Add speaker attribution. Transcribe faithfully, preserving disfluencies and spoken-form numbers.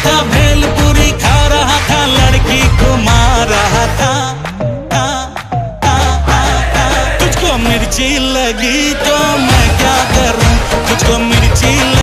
Speaker 1: था भेलपुरी खा रहा था, लड़की को मार रहा था। आ, आ, आ, आ, तुझको मिर्ची लगी तो मैं क्या करूं, तुझको मिर्ची